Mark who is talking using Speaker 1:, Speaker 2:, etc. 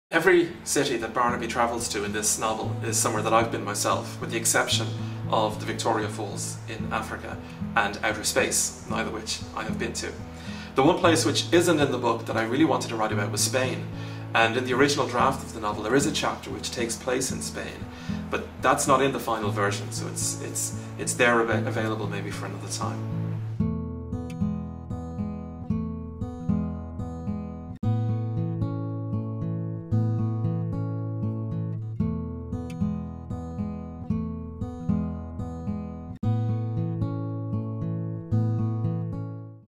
Speaker 1: Every city that Barnaby travels to in this novel is somewhere that I've been myself, with the exception of the Victoria Falls in Africa and outer space, neither which I have been to. The one place which isn't in the book that I really wanted to write about was Spain, and in the original draft of the novel there is a chapter which takes place in Spain, but that's not in the final version, so it's there available maybe for another time.